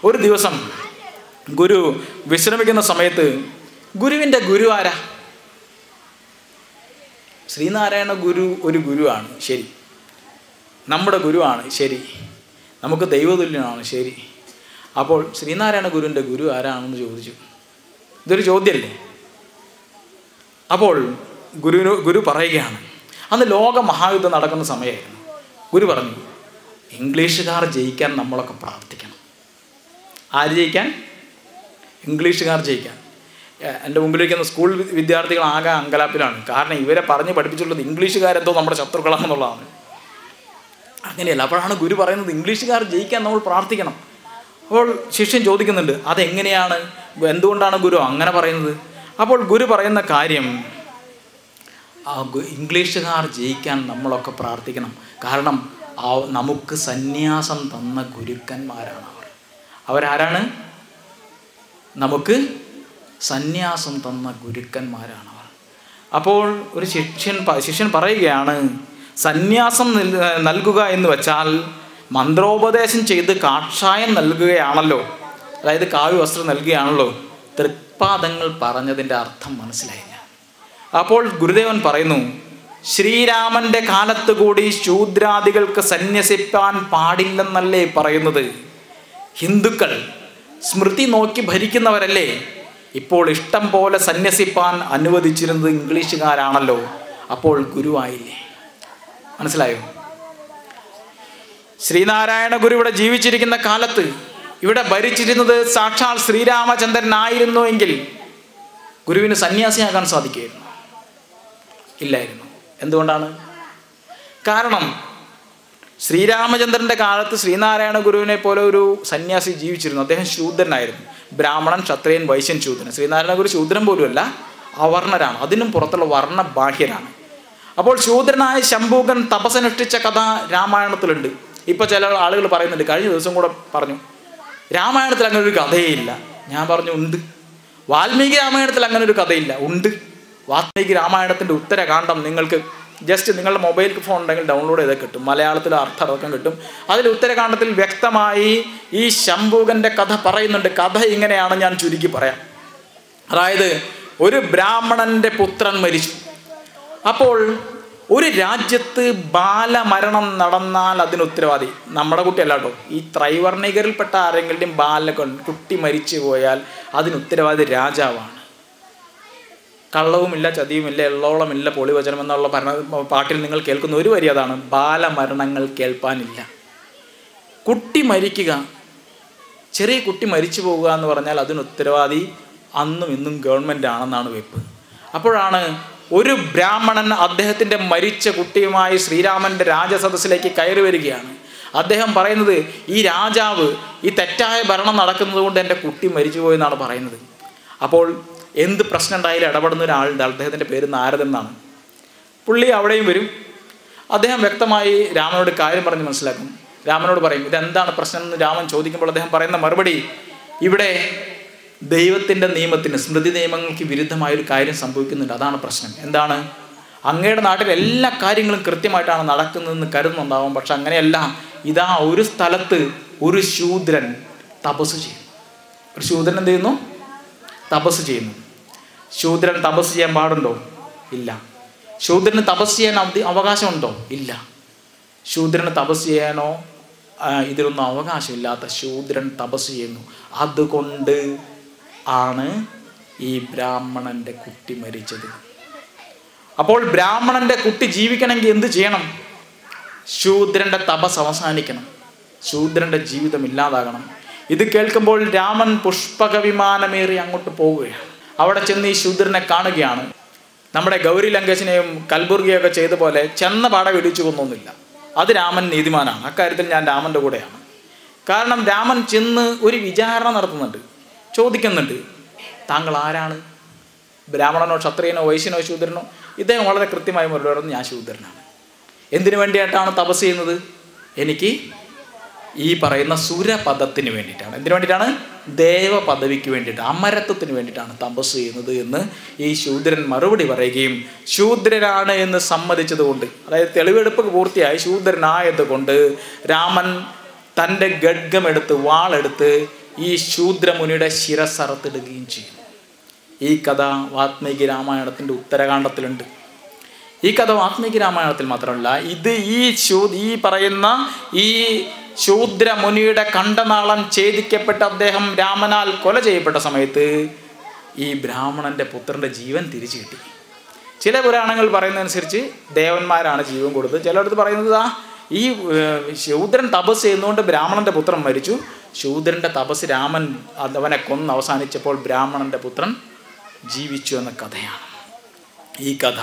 ഒരു ദിവസം ഗുരു വിശ്രമിക്കുന്ന സമയത്ത് ഗുരുവിൻ്റെ ഗുരു ആരാ? ശ്രീനാരായണ ഗുരു ഒരു ഗുരുവാണ്, ശരി. നമ്മുടെ ഗുരുവാണ്, ശരി. നമുക്ക് ദൈവതുല്യനാണ്, ശരി. അപ്പോൾ ശ്രീനാരായണ ഗുരുവിൻ്റെ ഗുരു ആരാണെന്ന് ചോദിച്ചു. ഇതൊരു ചോദ്യമല്ലേ? അപ്പോൾ ഗുരു പറയുകയാണ്, അന്ന് ലോക മഹായുദ്ധം നടക്കുന്ന സമയമായിരുന്നു. ഗുരു പറഞ്ഞു, ഇംഗ്ലീഷുകാർ ജയിക്കാൻ നമ്മളൊക്കെ പ്രാർത്ഥിക്കണം. ആര് ജയിക്കാൻ? ഇംഗ്ലീഷുകാർ ജയിക്കാൻ. എൻ്റെ മുമ്പിലിരിക്കുന്ന സ്കൂൾ വിദ്യാർത്ഥികൾ ആകെ അങ്കലാപ്പിലാണ്. കാരണം ഇവരെ പറഞ്ഞ് പഠിപ്പിച്ചിട്ടുള്ളത് ഇംഗ്ലീഷുകാരെന്തോ നമ്മുടെ ശത്രുക്കളാണെന്നുള്ളതാണ്. അങ്ങനെയല്ല. അപ്പോഴാണ് ഗുരു പറയുന്നത് ഇംഗ്ലീഷുകാർ ജയിക്കാൻ നമ്മൾ പ്രാർത്ഥിക്കണം. അപ്പോൾ ശിഷ്യൻ ചോദിക്കുന്നുണ്ട്, അതെങ്ങനെയാണ്, എന്തുകൊണ്ടാണ് ഗുരു അങ്ങനെ പറയുന്നത്? അപ്പോൾ ഗുരു പറയുന്ന കാര്യം, ഇംഗ്ലീഷുകാർ ജയിക്കാൻ നമ്മളൊക്കെ പ്രാർത്ഥിക്കണം. കാരണം നമുക്ക് സന്യാസം തന്ന ഗുരുക്കന്മാരാണ് അവർ. അവരാരാണ്? നമുക്ക് സന്യാസം തന്ന ഗുരുക്കന്മാരാണ് അവർ. അപ്പോൾ ഒരു ശിഷ്യൻ പറയുകയാണ്, സന്യാസം നൽകുക എന്ന് വെച്ചാൽ മന്ത്രോപദേശം ചെയ്ത് കാഷായം നൽകുകയാണല്ലോ, അതായത് കാവ്യ വസ്ത്രം നൽകുകയാണല്ലോ. തൃപ്പാദങ്ങൾ പറഞ്ഞതിൻ്റെ അർത്ഥം മനസ്സിലായില്ല. അപ്പോൾ ഗുരുദേവൻ പറയുന്നു, ശ്രീരാമൻ്റെ കാലത്ത് കൂടി ശൂദ്രാദികൾക്ക് സന്യസിപ്പാൻ പാടില്ലെന്നല്ലേ പറയുന്നത്? ഹിന്ദുക്കൾ സ്മൃതി നോക്കി ഭരിക്കുന്നവരല്ലേ? ഇപ്പോൾ ഇഷ്ടം പോലെ സന്യസിപ്പാൻ അനുവദിച്ചിരുന്നത് ഇംഗ്ലീഷുകാരാണല്ലോ. അപ്പോൾ ഗുരുവായില്ലേ? മനസ്സിലായോ? ശ്രീനാരായണ ഗുരു ഇവിടെ ജീവിച്ചിരിക്കുന്ന കാലത്ത് ഇവിടെ ഭരിച്ചിരുന്നത് സാക്ഷാൽ ശ്രീരാമചന്ദ്രനായിരുന്നു എങ്കിൽ ഗുരുവിന് സന്യാസിയാകാൻ സാധിക്കുമായിരുന്നു? ഇല്ലായിരുന്നു. എന്തുകൊണ്ടാണ്? കാരണം ശ്രീരാമചന്ദ്രൻ്റെ കാലത്ത് ശ്രീനാരായണ ഗുരുവിനെ പോലെ ഒരു സന്യാസി ജീവിച്ചിരുന്നു. അദ്ദേഹം ശൂദ്രനായിരുന്നു. ബ്രാഹ്മണൻ, ക്ഷത്രിയൻ, വൈശ്യൻ, ശൂദ്രൻ. ശ്രീനാരായണ ഗുരു ശൂദ്രൻ പോലുമല്ല, അവർണരാണ്. അതിനും പുറത്തുള്ള വർണ്ണബാഹ്യരാണ്. അപ്പോൾ ശൂദ്രനായ ശംഭൂകൻ തപസ്സനുഷ്ഠിച്ച കഥ രാമായണത്തിലുണ്ട്. ഇപ്പോൾ ചില ആളുകൾ പറയുന്നുണ്ട്, കഴിഞ്ഞ ദിവസം കൂടെ പറഞ്ഞു, രാമായണത്തിൽ അങ്ങനെ ഒരു കഥയേ ഇല്ല. ഞാൻ പറഞ്ഞു, ഉണ്ട്. വാൽമീകി രാമായണത്തിൽ അങ്ങനെ ഒരു കഥയില്ല, ഉണ്ട്. വാൽമീകി രാമായണത്തിൻ്റെ ഉത്തരകാണ്ഡം നിങ്ങൾക്ക് ജസ്റ്റ് നിങ്ങളുടെ മൊബൈൽ ഫോൺ ഉണ്ടെങ്കിൽ ഡൗൺലോഡ് ചെയ്താൽ കിട്ടും. മലയാളത്തിൽ അർത്ഥം കിട്ടും. അതിൽ ഉത്തരകാണ്ഡത്തിൽ വ്യക്തമായി ഈ ശംഭൂകൻ്റെ കഥ പറയുന്നുണ്ട്. കഥ ഇങ്ങനെയാണ്, ഞാൻ ചുരുക്കി പറയാം. അതായത് ഒരു ബ്രാഹ്മണൻ്റെ പുത്രൻ മരിച്ചു. അപ്പോൾ ഒരു രാജ്യത്ത് ബാലമരണം നടന്നാൽ അതിന് ഉത്തരവാദി നമ്മുടെ കുട്ടിയല്ല കേട്ടോ, ഈ ത്രൈവർണികരിൽപ്പെട്ട ആരെങ്കിലും കുട്ടി മരിച്ചു പോയാൽ അതിന് ഉത്തരവാദി രാജാവാണ്. കള്ളവുമില്ല, ചതിയുമില്ല, എള്ളോളമില്ല, പൊളിവചനം എന്നുള്ള പാട്ടിൽ നിങ്ങൾ കേൾക്കുന്ന ഒരു വരി അതാണ്, ബാലമരണങ്ങൾ കേൾപ്പാനില്ല. കുട്ടി മരിക്കുക, ചെറിയ കുട്ടി മരിച്ചു പോകുക എന്ന് പറഞ്ഞാൽ അതിന് ഉത്തരവാദി അന്നും ഇന്നും ഗവൺമെൻറ് ആണെന്നാണ് വെപ്പ്. അപ്പോഴാണ് ഒരു ബ്രാഹ്മണൻ അദ്ദേഹത്തിൻ്റെ മരിച്ച കുട്ടിയുമായി ശ്രീരാമൻ്റെ രാജസദസ്സിലേക്ക് കയറി വരികയാണ്. അദ്ദേഹം പറയുന്നത്, ഈ രാജാവ് ഈ തെറ്റായ ഭരണം നടക്കുന്നത് കൊണ്ട് എൻ്റെ കുട്ടി മരിച്ചു പോയെന്നാണ് പറയുന്നത്. അപ്പോൾ എന്ത് പ്രശ്നം ഉണ്ടായാലും ഇടപെടുന്ന ഒരാളുണ്ട്, അദ്ദേഹത്തിൻ്റെ പേര് നാരദൻ എന്നാണ്. പുള്ളി അവിടെയും വരും. അദ്ദേഹം വ്യക്തമായി രാമനോട് കാര്യം പറഞ്ഞ് മനസ്സിലാക്കും. രാമനോട് പറയും, ഇതെന്താണ് പ്രശ്നം എന്ന് രാമൻ ചോദിക്കുമ്പോൾ അദ്ദേഹം പറയുന്ന മറുപടി, ഇവിടെ ദൈവത്തിൻ്റെ നിയമത്തിന്, സ്മൃതി നിയമങ്ങൾക്ക് വിരുദ്ധമായൊരു കാര്യം സംഭവിക്കുന്നുണ്ട്, അതാണ് പ്രശ്നം. എന്താണ്? അങ്ങയുടെ നാട്ടിൽ എല്ലാ കാര്യങ്ങളും കൃത്യമായിട്ടാണ് നടക്കുന്നതെന്ന് കരുതുന്നുണ്ടാവും, പക്ഷെ അങ്ങനെയല്ല. ഇതാ ഒരു സ്ഥലത്ത് ഒരു ശൂദ്രൻ തപസ് ചെയ്യുന്നു. ഒരു ശൂദ്രൻ എന്ത് ചെയ്യുന്നു? തപസ് ചെയ്യുന്നു. ശൂദ്രൻ തപസ് ചെയ്യാൻ പാടുണ്ടോ? ഇല്ല. ശൂദ്രന് തപസ് ചെയ്യാൻ അവകാശമുണ്ടോ? ഇല്ല. ശൂദ്രന് തപസ് ചെയ്യാനോ ഇതിലൊന്നും അവകാശമില്ലാത്ത ശൂദ്രൻ തപസ് ചെയ്യുന്നു. അതുകൊണ്ട് ആണ് ഈ ബ്രാഹ്മണൻ്റെ കുട്ടി മരിച്ചത്. അപ്പോൾ ബ്രാഹ്മണൻ്റെ കുട്ടി ജീവിക്കണമെങ്കിൽ എന്ത് ചെയ്യണം? ശൂദ്രൻ്റെ തപസ് അവസാനിക്കണം, ശൂദ്രൻ്റെ ജീവിതം ഇല്ലാതാകണം. ഇത് കേൾക്കുമ്പോൾ രാമൻ പുഷ്പക വിമാനമേറി അങ്ങോട്ട് പോവുകയാണ്. അവിടെ ചെന്ന് ഈ ശൂദ്രനെ കാണുകയാണ്. നമ്മുടെ ഗൗരി ലങ്കേശിനെയും കൽബുർഗിയൊക്കെ ചെയ്ത പോലെ ചെന്ന പാട വെടിച്ചു കൊന്നൊന്നുമില്ല. അത് രാമൻ നീതിമാനാണ്. അക്കാര്യത്തിൽ ഞാൻ രാമൻ്റെ കൂടെയാണ്. കാരണം രാമൻ ചെന്ന് ഒരു വിചാരണ നടത്തുന്നുണ്ട്, ചോദിക്കുന്നുണ്ട്, താങ്കൾ ആരാണ്? ബ്രാഹ്മണനോ ക്ഷത്രിയനോ വൈശ്യനോ ശൂദ്രനോ? ഇദ്ദേഹം വളരെ കൃത്യമായി മറുപടി പറഞ്ഞു, ഞാൻ ശൂദ്രനാണ്. എന്തിനു വേണ്ടിയിട്ടാണ് തപസ് ചെയ്യുന്നത്? എനിക്ക് ഈ പറയുന്ന സുരപദത്തിന് വേണ്ടിയിട്ടാണ്. എന്തിനു വേണ്ടിയിട്ടാണ്? ദേവപദവിക്ക് വേണ്ടിയിട്ട്, അമരത്വത്തിന് വേണ്ടിയിട്ടാണ് തപസ് ചെയ്യുന്നത് എന്ന് ഈ ശൂദ്രൻ മറുപടി പറയുകയും ശൂദ്രനാണ് എന്ന് സമ്മതിച്ചതുകൊണ്ട്, അതായത് തെളിവെടുപ്പ് പൂർത്തിയായി ശൂദ്രനായത് കൊണ്ട് രാമൻ തൻ്റെ ഖഡ്ഗമെടുത്ത്, വാളെടുത്ത് ഈ ശൂദ്രമുനിയുടെ ശിരസ്സറുത്തിടുകയും ചെയ്യും. ഈ കഥ വാത്മീകി രാമായണത്തിൻ്റെ ഉത്തരകാണ്ഡത്തിലുണ്ട്. ഈ കഥ വാത്മീകി രാമായണത്തിൽ മാത്രമല്ല, ഇത് ഈ പറയുന്ന ഈ ശൂദ്രമുനിയുടെ കണ്ഠനാളം ഛേദിക്കപ്പെട്ട് അദ്ദേഹം രാമനാൽ കൊല ചെയ്യപ്പെട്ട സമയത്ത് ഈ ബ്രാഹ്മണൻ്റെ പുത്രൻ്റെ ജീവൻ തിരിച്ചു കിട്ടി. ചില പുരാണങ്ങൾ പറയുന്നതനുസരിച്ച് ദേവന്മാരാണ് ജീവൻ കൊടുത്തത്. ചിലടത്ത് പറയുന്നത് ഈ ശൂദ്രൻ തപസ് ചെയ്യുന്നതുകൊണ്ട് ബ്രാഹ്മണൻ്റെ പുത്രൻ മരിച്ചു. ശൂദ്രൻ്റെ തപസ് രാമൻ അവനെ കൊന്ന് അവസാനിച്ചപ്പോൾ ബ്രാഹ്മണൻ്റെ പുത്രൻ ജീവിച്ചു എന്ന കഥയാണ്. ഈ കഥ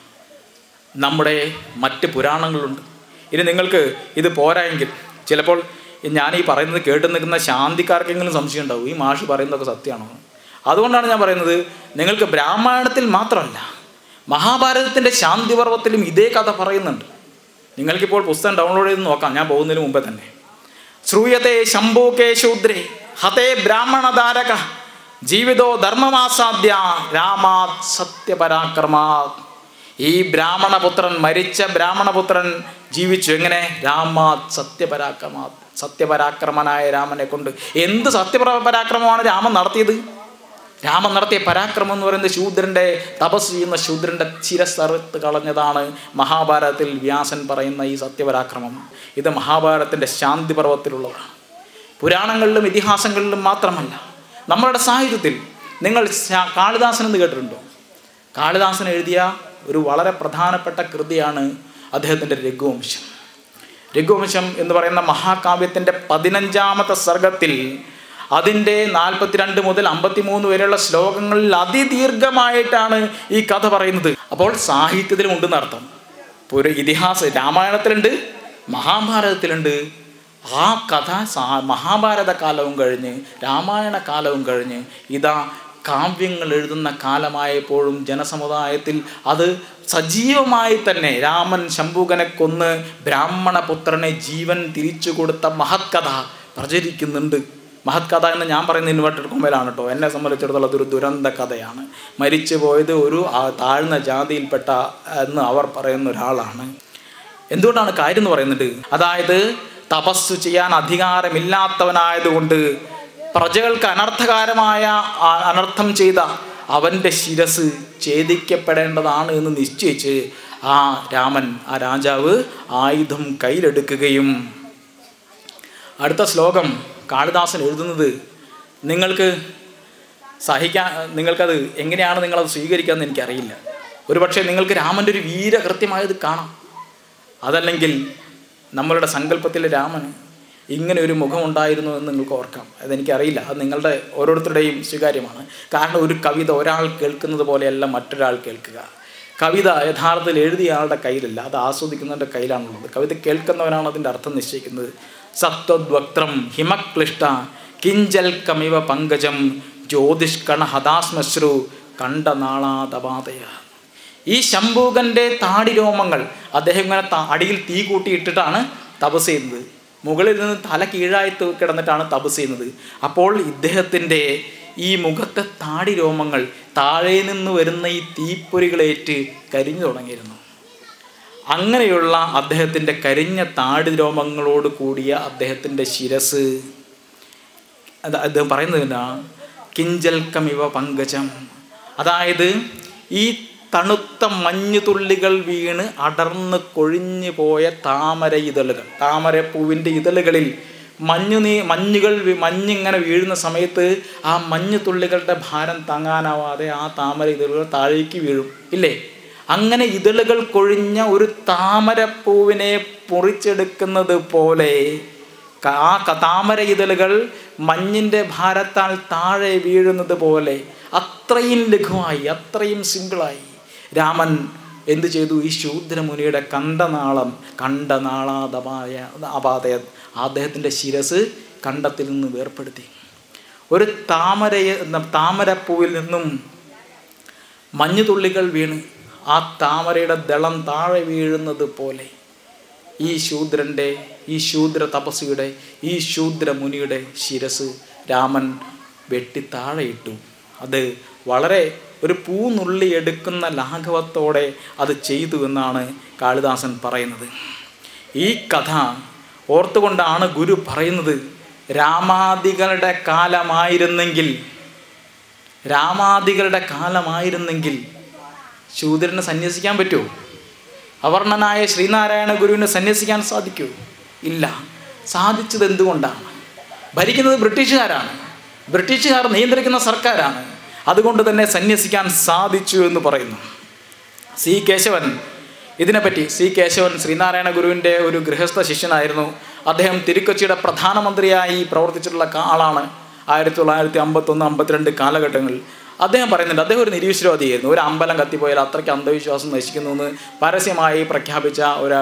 നമ്മുടെ മറ്റ് പുരാണങ്ങളുണ്ട്. ഇനി നിങ്ങൾക്ക് ഇത് പോരായെങ്കിൽ ചിലപ്പോൾ ഞാൻ ഈ പറയുന്നത് കേട്ട് നിൽക്കുന്ന ശാന്തിക്കാർക്കെങ്കിലും സംശയം ഉണ്ടാവും, ഈ മാഷ് പറയുന്നതൊക്കെ സത്യമാണോ? അതുകൊണ്ടാണ് ഞാൻ പറയുന്നത്, നിങ്ങൾക്ക് ബ്രാഹ്മണത്തിൽ മാത്രമല്ല മഹാഭാരതത്തിൻ്റെ ശാന്തിപർവത്തിലും ഇതേ കഥ പറയുന്നുണ്ട്. നിങ്ങൾക്കിപ്പോൾ പുസ്തകം ഡൗൺലോഡ് ചെയ്ത് നോക്കാം, ഞാൻ പോകുന്നതിന് മുമ്പേ തന്നെ. ശ്രൂയത്തെ ശംഭൂകേ ശൂദ്രേ ഹതേ ബ്രാഹ്മണധാരക ജീവിതോ ധർമ്മമാസാദ്യ രാമാത് സത്യപരാക്രമാത്. ഈ ബ്രാഹ്മണപുത്രൻ, മരിച്ച ബ്രാഹ്മണപുത്രൻ ജീവിച്ചു. എങ്ങനെ? രാമാത് സത്യപരാക്രമാത്. സത്യപരാക്രമനായ രാമനെ കൊണ്ട്. എന്ത് സത്യപരാക്രമമാണ് രാമൻ നടത്തിയത്? രാമൻ നടത്തിയ പരാക്രമം എന്ന് പറയുന്നത് ശൂദ്രൻ്റെ തപസ് ചെയ്യുന്ന ശൂദ്രൻ്റെ ശിരസ്സറുത്ത് കളഞ്ഞതാണ് മഹാഭാരതത്തിൽ വ്യാസൻ പറയുന്ന ഈ സത്യപരാക്രമം. ഇത് മഹാഭാരതത്തിൻ്റെ ശാന്തിപർവത്തിലുള്ളതാണ്. പുരാണങ്ങളിലും ഇതിഹാസങ്ങളിലും മാത്രമല്ല, നമ്മളുടെ സാഹിത്യത്തിൽ നിങ്ങൾ കാളിദാസൻ എന്ന് കേട്ടിട്ടുണ്ടോ? കാളിദാസൻ എഴുതിയ ഒരു വളരെ പ്രധാനപ്പെട്ട കൃതിയാണ് അദ്ദേഹത്തിൻ്റെ രഘുവംശം. രഘുവംശം എന്ന് പറയുന്ന മഹാകാവ്യത്തിൻ്റെ 15ാമത്തെ സർഗത്തിൽ അതിൻ്റെ 42 മുതൽ 53 വരെയുള്ള ശ്ലോകങ്ങളിൽ അതിദീർഘമായിട്ടാണ് ഈ കഥ പറയുന്നത്. അപ്പോൾ സാഹിത്യത്തിലും ഉണ്ടെന്ന് അർത്ഥം. ഇതിഹാസ രാമായണത്തിലുണ്ട്, മഹാഭാരതത്തിലുണ്ട്. ആ കഥ മഹാഭാരത കാലവും കഴിഞ്ഞ് രാമായണ കാലവും കഴിഞ്ഞ് ഇതാ കാവ്യങ്ങൾ എഴുതുന്ന കാലമായപ്പോഴും ജനസമുദായത്തിൽ അത് സജീവമായി തന്നെ രാമൻ ശംഭൂകനെ കൊന്ന് ബ്രാഹ്മണപുത്രനെ ജീവൻ തിരിച്ചു കൊടുത്ത മഹത്കഥ പ്രചരിക്കുന്നുണ്ട്. മഹത്കഥ എന്ന് ഞാൻ പറയുന്ന ഇൻവെർട്ടഡ് കൊമ്പയിലാണ് കേട്ടോ. എന്നെ സംബന്ധിച്ചിടത്തോളം അതൊരു ദുരന്ത കഥയാണ്. മരിച്ചു പോയത് ഒരു താഴ്ന്ന ജാതിയിൽപ്പെട്ട എന്ന് അവർ പറയുന്ന ഒരാളാണ്. എന്തുകൊണ്ടാണ് കാര്യം എന്ന് പറയുന്നത്? അതായത് തപസ്സു ചെയ്യാൻ അധികാരമില്ലാത്തവനായതുകൊണ്ട് പ്രജകൾക്ക് അനർത്ഥം ചെയ്ത അവൻ്റെ ശിരസ് ഛേദിക്കപ്പെടേണ്ടതാണ് എന്ന് നിശ്ചയിച്ച് ആ രാജാവ് ആയുധം കയ്യിലെടുക്കുകയും, അടുത്ത ശ്ലോകം കാളിദാസൻ എഴുതുന്നത് നിങ്ങൾക്കത് എങ്ങനെയാണ് നിങ്ങളത് സ്വീകരിക്കാമെന്ന് എനിക്കറിയില്ല. ഒരുപക്ഷെ നിങ്ങൾക്ക് രാമൻ്റെ ഒരു വീരകൃത്യമായത് കാണാം. അതല്ലെങ്കിൽ നമ്മളുടെ സങ്കല്പത്തിലെ രാമന് ഇങ്ങനെ ഒരു മുഖമുണ്ടായിരുന്നു എന്ന് നിങ്ങൾക്ക് ഓർക്കാം. അതെനിക്കറിയില്ല, അത് നിങ്ങളുടെ ഓരോരുത്തരുടെയും സ്വീകാര്യമാണ്. കാരണം ഒരു കവിത ഒരാൾ കേൾക്കുന്നത് പോലെയല്ല മറ്റൊരാൾ കേൾക്കുക. കവിത യഥാർത്ഥത്തിൽ എഴുതിയ ആളുടെ കയ്യിലല്ല, അത് ആസ്വദിക്കുന്നവൻ്റെ കയ്യിലാണുള്ളത്. കവിത കേൾക്കുന്നവനാണ് അതിൻ്റെ അർത്ഥം നിശ്ചയിക്കുന്നത്. സത്വദ്വക്ത്രം ഹിമക്ലിഷ്ട കിഞ്ചൽക്കമിവ പങ്കജം ജ്യോതിഷ്കണ ഹതാസ്മശ്രു കണ്ഠനാളാതപാതയ. ഈ ശംഭൂകൻ്റെ താടി രോമങ്ങൾ അദ്ദേഹം ഇങ്ങനെ അടിയിൽ തീ കൂട്ടിയിട്ടിട്ടാണ് തപസ് ചെയ്യുന്നത്. മുകളിൽ നിന്ന് തല കീഴായി കിടന്നിട്ടാണ് തപസ് ചെയ്യുന്നത്. അപ്പോൾ ഇദ്ദേഹത്തിൻ്റെ ഈ മുഖത്തെ താടി രോമങ്ങൾ താഴെ നിന്ന് വരുന്ന ഈ തീപ്പൊരികളേറ്റ് കരിഞ്ഞു തുടങ്ങിയിരുന്നു. അങ്ങനെയുള്ള അദ്ദേഹത്തിൻ്റെ കരിഞ്ഞ താടി രോമങ്ങളോട് കൂടിയ അദ്ദേഹത്തിൻ്റെ ശിരസ്, അദ്ദേഹം പറയുന്നതിനാ കിഞ്ചൽക്കമിവ പങ്കജം. അതായത് ഈ തണുത്ത മഞ്ഞുതുള്ളികൾ വീണ് അടർന്ന് കൊഴിഞ്ഞു പോയ താമര ഇതളുകൾ, താമരപ്പൂവിൻ്റെ ഇതളുകളിൽ മഞ്ഞിങ്ങനെ വീഴുന്ന സമയത്ത് ആ മഞ്ഞുതുള്ളികളുടെ ഭാരം താങ്ങാനാവാതെ ആ താമര ഇതളുകൾ താഴേക്ക് വീഴും ഇല്ലേ? അങ്ങനെ ഇതളുകൾ കൊഴിഞ്ഞ ഒരു താമരപ്പൂവിനെ പൊറിച്ചെടുക്കുന്നത് പോലെ ആ താമര ഇതളുകൾ മഞ്ഞിൻ്റെ ഭാരത്താൽ താഴെ വീഴുന്നത് പോലെ അത്രയും ലഘുവായി, അത്രയും സിമ്പിളായി രാമൻ എന്തു ചെയ്തു? ഈ ശൂദ്രമുനിയുടെ കണ്ഠനാളാതപാതയ അദ്ദേഹത്തിൻ്റെ ശിരസ് കണ്ഠത്തിൽ നിന്ന് വേർപ്പെടുത്തി. ഒരു താമരപ്പൂവിൽ നിന്നും മഞ്ഞുതുള്ളികൾ വീണ് ആ താമരയുടെ ദളം താഴെ വീഴുന്നത് പോലെ ഈ ശൂദ്ര തപസ്വിയുടെ, ഈ ശൂദ്രമുനിയുടെ ശിരസ് രാമൻ വെട്ടി താഴെയിട്ടു. അത് വളരെ ഒരു പൂനുള്ളി എടുക്കുന്ന ലാഘവത്തോടെ അത് ചെയ്തു എന്നാണ് കാളിദാസൻ പറയുന്നത്. ഈ കഥ ഓർത്തുകൊണ്ടാണ് ഗുരു പറയുന്നത്, രാമാദികളുടെ കാലമായിരുന്നെങ്കിൽ ശൂദ്രന് സന്യസിക്കാൻ പറ്റുമോ? അവർണനായ ശ്രീനാരായണ ഗുരുവിന് സന്യസിക്കാൻ സാധിക്കുമോ? ഇല്ല. സാധിച്ചത് എന്തുകൊണ്ടാണ്? ഭരിക്കുന്നത് ബ്രിട്ടീഷുകാരാണ്, ബ്രിട്ടീഷുകാർ നിയന്ത്രിക്കുന്ന സർക്കാരാണ്. അതുകൊണ്ട് തന്നെ സന്യസിക്കാൻ സാധിച്ചു എന്ന് പറയുന്നു. സി കേശവൻ ശ്രീനാരായണ ഗുരുവിൻ്റെ ഒരു ഗൃഹസ്ഥ ശിഷ്യനായിരുന്നു. അദ്ദേഹം തിരുക്കൊച്ചിയുടെ പ്രധാനമന്ത്രിയായി പ്രവർത്തിച്ചിട്ടുള്ള ആളാണ് 1951-52 കാലഘട്ടങ്ങളിൽ. അദ്ദേഹം പറയുന്നുണ്ട്, അദ്ദേഹം ഒരു നിരീശ്വരവാദിയായിരുന്നു. ഒരു അമ്പലം കത്തിപ്പോയാൽ അത്രയ്ക്ക് അന്ധവിശ്വാസം നശിക്കുന്നു എന്ന് പരസ്യമായി പ്രഖ്യാപിച്ച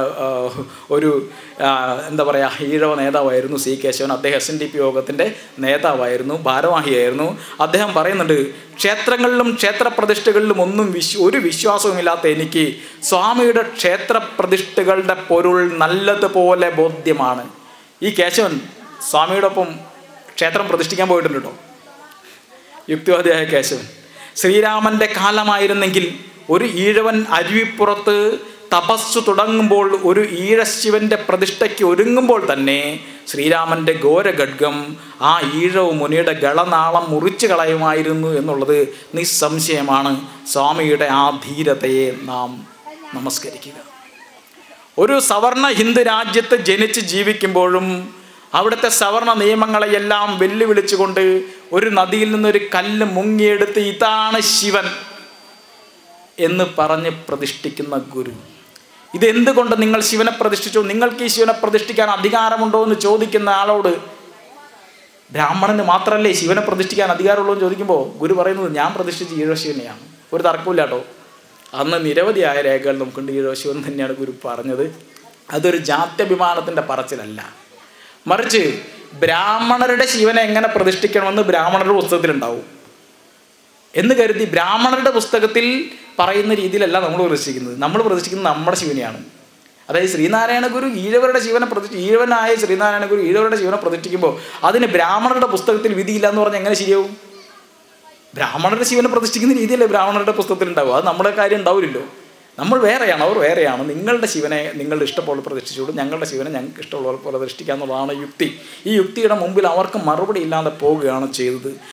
ഒരു എന്താ പറയുക, ഈഴവ നേതാവായിരുന്നു സി കേശവൻ. അദ്ദേഹം SNDP യോഗത്തിൻ്റെ നേതാവായിരുന്നു, ഭാരവാഹിയായിരുന്നു. അദ്ദേഹം പറയുന്നുണ്ട്, ക്ഷേത്രങ്ങളിലും ക്ഷേത്രപ്രതിഷ്ഠകളിലും ഒരു വിശ്വാസവുമില്ലാത്ത എനിക്ക് സ്വാമിയുടെ ക്ഷേത്രപ്രതിഷ്ഠകളുടെ പൊരുൾ നല്ലതുപോലെ ബോധ്യമാണ്. ഈ കേശവൻ സ്വാമിയോടൊപ്പം ക്ഷേത്രം പ്രതിഷ്ഠിക്കാൻ പോയിട്ടുണ്ട് കേട്ടോ, യുക്തിവാദിയായ കേശവൻ. ശ്രീരാമൻ്റെ കാലമായിരുന്നെങ്കിൽ ഒരു ഈഴവൻ അരുവിപ്പുറത്ത് തപസ്സു തുടങ്ങുമ്പോൾ, ഒരു ഈഴശിവൻ്റെ പ്രതിഷ്ഠയ്ക്ക് ഒരുങ്ങുമ്പോൾ തന്നെ ശ്രീരാമൻ്റെ ഘോരഖഡ്ഗം ആ ഈഴവ മുനിയുടെ ഗളനാളം മുറിച്ചു കളയുമായിരുന്നു എന്നുള്ളത് നിസ്സംശയമാണ്. സ്വാമിയുടെ ആ ധീരതയെ നാം നമസ്കരിക്കുക. ഒരു സവർണ ഹിന്ദു രാജ്യത്ത് ജനിച്ച് ജീവിക്കുമ്പോഴും അവിടുത്തെ സവർണ നിയമങ്ങളെയെല്ലാം വെല്ലുവിളിച്ചുകൊണ്ട് ഒരു നദിയിൽ നിന്നൊരു കല്ല് മുങ്ങിയെടുത്ത് ഇതാണ് ശിവൻ എന്ന് പറഞ്ഞ് പ്രതിഷ്ഠിക്കുന്ന ഗുരു. ഇതെന്തുകൊണ്ട് നിങ്ങൾ ശിവനെ പ്രതിഷ്ഠിച്ചു, നിങ്ങൾക്ക് ഈ ശിവനെ പ്രതിഷ്ഠിക്കാൻ അധികാരമുണ്ടോ എന്ന് ചോദിക്കുന്ന ആളോട്, ബ്രാഹ്മണന് മാത്രമല്ലേ ശിവനെ പ്രതിഷ്ഠിക്കാൻ അധികാരമുള്ളൂ എന്ന് ചോദിക്കുമ്പോൾ ഗുരു പറയുന്നത്, ഞാൻ പ്രതിഷ്ഠിച്ച ഈഴവശിവനെയാണ്. ഒരു തർക്കമില്ല കേട്ടോ. അന്ന് നിരവധിയായ രേഖകൾ നമുക്കുണ്ട്. ഈഴവശിവൻ തന്നെയാണ് ഗുരു പറഞ്ഞത്. അതൊരു ജാത്യഭിമാനത്തിൻ്റെ പറച്ചിലല്ല, മറിച്ച് ബ്രാഹ്മണരുടെ ശിവനെ എങ്ങനെ പ്രതിഷ്ഠിക്കണമെന്ന് ബ്രാഹ്മണരുടെ പുസ്തകത്തിലുണ്ടാവും എന്ന് കരുതി ബ്രാഹ്മണരുടെ പുസ്തകത്തിൽ പറയുന്ന രീതിയിലല്ല നമ്മൾ പ്രതിഷ്ഠിക്കുന്നത്. നമ്മൾ പ്രതിഷ്ഠിക്കുന്നത് നമ്മുടെ ശിവനെയാണ്. അതായത് ശ്രീനാരായണ ഗുരു ഈഴവരുടെ ശിവനെ ഈഴവനായ ശ്രീനാരായണ ഗുരു ഈഴവരുടെ ശിവനെ പ്രതിഷ്ഠിക്കുമ്പോൾ അതിന് ബ്രാഹ്മണരുടെ പുസ്തകത്തിൽ വിധിയില്ല എന്ന് പറഞ്ഞാൽ എങ്ങനെ ശരിയാവും? ബ്രാഹ്മണരുടെ ശിവനെ പ്രതിഷ്ഠിക്കുന്ന രീതിയല്ലേ ബ്രാഹ്മണരുടെ പുസ്തകത്തിൽ ഉണ്ടാവും. അത് നമ്മുടെ കാര്യം ഉണ്ടാവില്ലല്ലോ. നമ്മൾ വേറെയാണ്, അവർ വേറെയാണ്. നിങ്ങളുടെ ശിവനെ നിങ്ങളുടെ ഇഷ്ടംപോലെ പ്രതിഷ്ഠിച്ചോളൂ, ഞങ്ങളുടെ ശിവനെ ഞങ്ങൾക്ക് ഇഷ്ടമുള്ള പോലെ പ്രതിഷ്ഠിക്കുക എന്നുള്ളതാണ് യുക്തി. ഈ യുക്തിയുടെ മുമ്പിൽ അവർക്ക് മറുപടി ഇല്ലാതെ പോവുകയാണ് ചെയ്തത്.